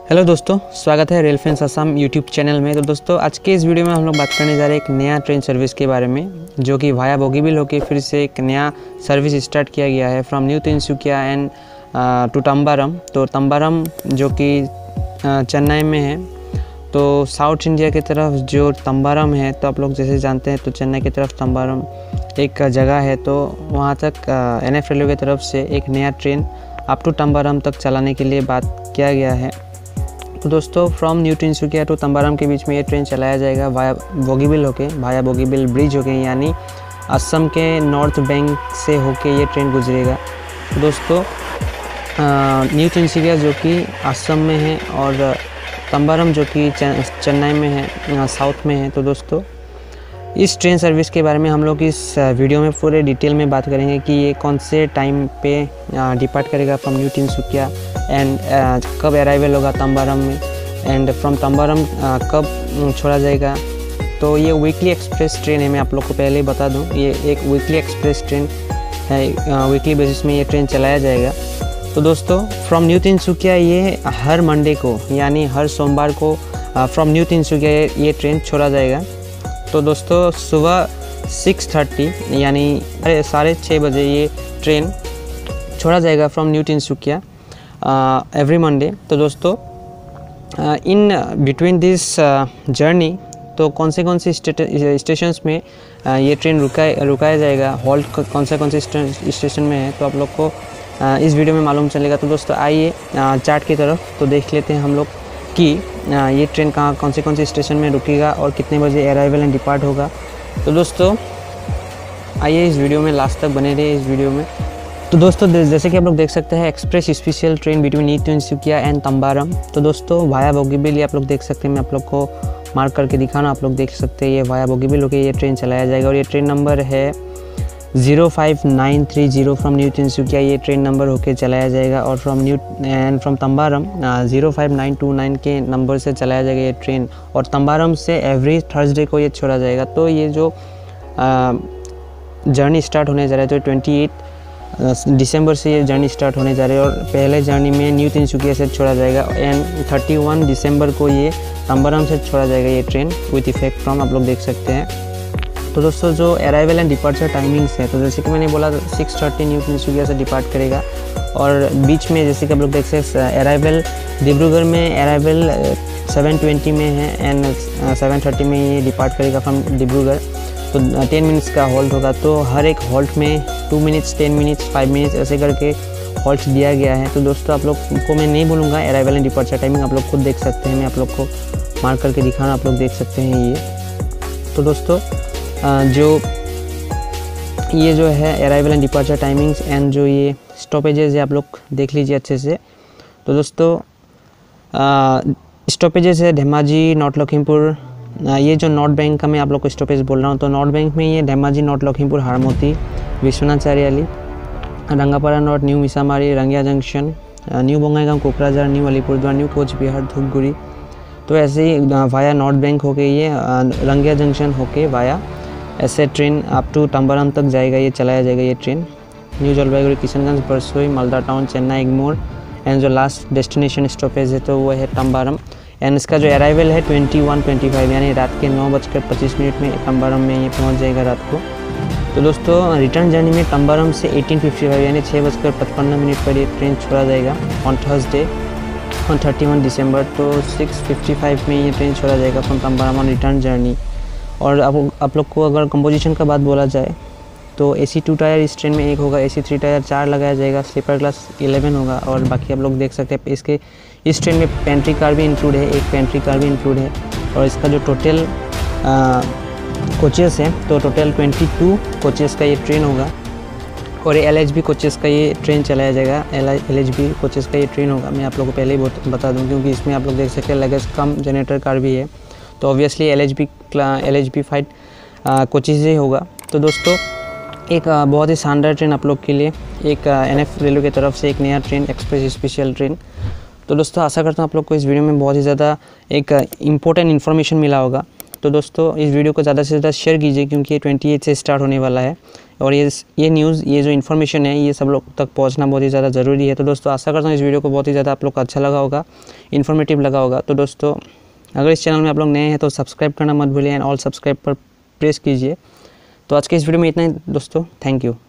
Hello दोस्तों, स्वागत है rail fans Assam YouTube channel में। तो दोस्तों आज के इस वीडियो में हम लोग बात करने जा रहे हैं एक नया ट्रेन सर्विस के बारे में, जो कि वाया बोगीबिल होके फिर से एक नया सर्विस स्टार्ट किया गया है from new Tinsukia and to Tambaram. तो तंबारम जो कि चेन्नई में है, तो साउथ इंडिया की तरफ जो तंबारम है, तो आप लोग जैसे जानते हैं तो चेन्नई की तरफ तंबारम एक जगह है, तो वहाँ तक NF रेलवे की तरफ से एक नया ट्रेन अप टू तंबारम तक चलाने के लिए बात किया गया है। तो दोस्तों from new Tinsukia to Tambaram के बीच में ये ट्रेन चलाया जाएगा वाया बोगीबिल होके, वाया बोगीबिल ब्रिज होके, यानी असम के नॉर्थ बैंक से होके ये ट्रेन गुजरेगा। तो दोस्तों न्यू तिनसुकिया जो कि असम में है और तंबारम जो कि चेन्नई में है, साउथ में है। तो दोस्तों इस ट्रेन सर्विस के बारे में हम लोग इस वीडियो में पूरे डिटेल में बात करेंगे कि ये कौन से टाइम पे डिपार्ट करेगा फ्रॉम न्यू तिनसुकिया एंड कब अराइवल होगा तंबारम में, एंड फ्रॉम तंबारम कब छोड़ा जाएगा। तो ये वीकली एक्सप्रेस ट्रेन है, मैं आप लोग को पहले ही बता दूं, ये एक वीकली एक्सप्रेस ट्रेन है, वीकली बेसिस में ये ट्रेन चलाया जाएगा। तो दोस्तों फ्रॉम न्यू तिनसुकिया ये हर मंडे को यानी हर सोमवार को फ्रॉम न्यू तिनसुकिया ये ट्रेन छोड़ा जाएगा। तो दोस्तों सुबह 6:30 यानी 6:30 बजे ये ट्रेन छोड़ा जाएगा from new Tinsukia every Monday. तो दोस्तों इन बिटवीन दिस जर्नी तो कौन से स्टेशंस में ये ट्रेन रुकाया जाएगा, हॉल्ट कौन से स्टेशन में है, तो आप लोग को इस वीडियो में मालूम चलेगा। तो दोस्तों आइए चार्ट की तरफ तो देख लेते हैं हम लोग कि ये ट्रेन कौन से स्टेशन में रुकेगा और कितने बजे अराइवल एंड डिपार्ट होगा। तो दोस्तों आइए इस वीडियो में लास्ट तक बने रहिए इस वीडियो में। तो दोस्तों जैसे कि आप लोग देख सकते हैं express special train between new Tinsukia and Tambaram. तो दोस्तों वाया बोगीबिल ये आप लोग देख सकते हैं, मैं आप लोग को मार्क करके दिखाना, आप लोग देख सकते हैं ये वाया बोगीबिल होकर ये ट्रेन चलाया जाएगा और ये ट्रेन नंबर है 05930 फ्रॉम न्यू तिनसुकिया ये ट्रेन नंबर होके चलाया जाएगा और फ्रॉम तंबारम 05929 के नंबर से चलाया जाएगा ये ट्रेन, और तंबारम से एवरी थर्सडे को ये छोड़ा जाएगा। तो ये जो जर्नी स्टार्ट होने जा रहा है तो 28 दिसंबर से ये जर्नी स्टार्ट होने जा रही है और पहले जर्नी में न्यू तिनसुकिया से छोड़ा जाएगा एंड 31 दिसंबर को ये तंबारम से छोड़ा जाएगा ये ट्रेन विथ इफेक्ट फ्रॉम, आप लोग देख सकते हैं। तो दोस्तों जो अराइवल एंड डिपार्चर टाइमिंग्स है, तो जैसे कि मैंने बोला 6:30 न्यू तिनसुकिया से डिपार्ट करेगा और बीच में जैसे कि आप लोग देख सकते हैं अराइवल डिब्रूगढ़ में अराइवल 7:20 में है एंड 7:30 में ये डिपार्ट करेगा फ्रॉम डिब्रूगढ़। तो 10 मिनट्स का हॉल्ट होगा, तो हर एक हॉल्ट में 2 मिनट्स 10 मिनट्स 5 मिनट्स ऐसे करके हॉल्ट दिया गया है। तो दोस्तों आप लोग को मैं नहीं बोलूँगा अराइवल एंड डिपार्चर टाइमिंग, आप लोग खुद देख सकते हैं, मैं आप लोग को मार्क करके दिखाना, आप लोग देख सकते हैं ये। तो दोस्तों ये जो है arrival and departure timings and जो ये स्टॉपेजेस है आप लोग देख लीजिए अच्छे से। तो दोस्तों स्टॉपेजेस है धेमाजी, नॉर्थ लखीमपुर, ये जो नॉर्थ बैंक का मैं आप लोग को स्टॉपेज बोल रहा हूँ, तो नॉर्थ बैंक में ये Dhemaji, north Lakhimpur, Harmoti, Biswanath Chariali, Rangapara north, new Misamari, Rangiya junction, new Bongaigaon, Kokrajhar, new Alipurduar, new Cooch Behar, Dhupguri. तो ऐसे ही वाया नॉर्थ बैंक होके ये रंगिया जंक्शन होके वाया ऐसे ट्रेन अप टू तंबारम तक जाएगा, ये चलाया जाएगा ये train. New Jalpaiguri, Kishanganj, Barsoi, Malda town, Chennai Egmore and जो लास्ट डेस्टिनेशन स्टॉपेज है तो वो है तंबारम एंड इसका जो अराइवल है 21:25 यानी रात के 9:25 में तंबारम में ये पहुंच जाएगा रात को। तो दोस्तों रिटर्न जर्नी में तंबारम से 18:55 यानी 6:55 पर ये ट्रेन छोड़ा जाएगा ऑन थर्सडे ऑन 31 दिसंबर। तो 6:55 में ये ट्रेन छोड़ा जाएगा from Tambaram on return journey. और आप लोग को अगर कंपोजिशन का बात बोला जाए तो AC 2 टायर इस ट्रेन में एक होगा, AC 3 टायर 4 लगाया जाएगा, स्लीपर क्लास 11 होगा और बाकी आप लोग देख सकते हैं इसके इस ट्रेन में पेंट्री कार भी इंक्लूड है, एक पेंट्री कार भी इंक्लूड है और इसका जो टोटल कोचेस है तो टोटल 22 कोचेस का ये ट्रेन होगा और LHB कोचेस का ये ट्रेन चलाया जाएगा, LHB कोचेस का ये ट्रेन होगा। मैं आप लोगों को पहले ही बता दूँ क्योंकि इसमें आप लोग देख सकते हैं लगेज कम जनरेटर कार भी है, तो ऑब्वियसली LHB फाइट कोचेस ही होगा। तो दोस्तों एक बहुत ही शानदार ट्रेन आप लोग के लिए एक NF रेलवे की तरफ से एक नया ट्रेन एक्सप्रेस स्पेशल ट्रेन। तो दोस्तों आशा करता हूँ आप लोग को इस वीडियो में बहुत ही ज़्यादा एक इम्पोर्टेंट इन्फॉर्मेशन मिला होगा। तो दोस्तों इस वीडियो को ज़्यादा से ज़्यादा शेयर कीजिए, क्योंकि ये 28 से स्टार्ट होने वाला है और ये न्यूज़, ये जो इन्फॉर्मेशन है, ये सब लोग तक पहुंचना बहुत ही ज़्यादा ज़रूरी है। तो दोस्तों आशा करता हूँ इस वीडियो को बहुत ही ज़्यादा आप लोग को अच्छा लगा होगा, इन्फॉर्मेटिव लगा होगा। तो दोस्तों अगर इस चैनल में आप लोग नए हैं तो सब्सक्राइब करना मत भूलिए एंड ऑल सब्सक्राइब पर प्रेस कीजिए। तो आज के इस वीडियो में इतना ही दोस्तों, थैंक यू।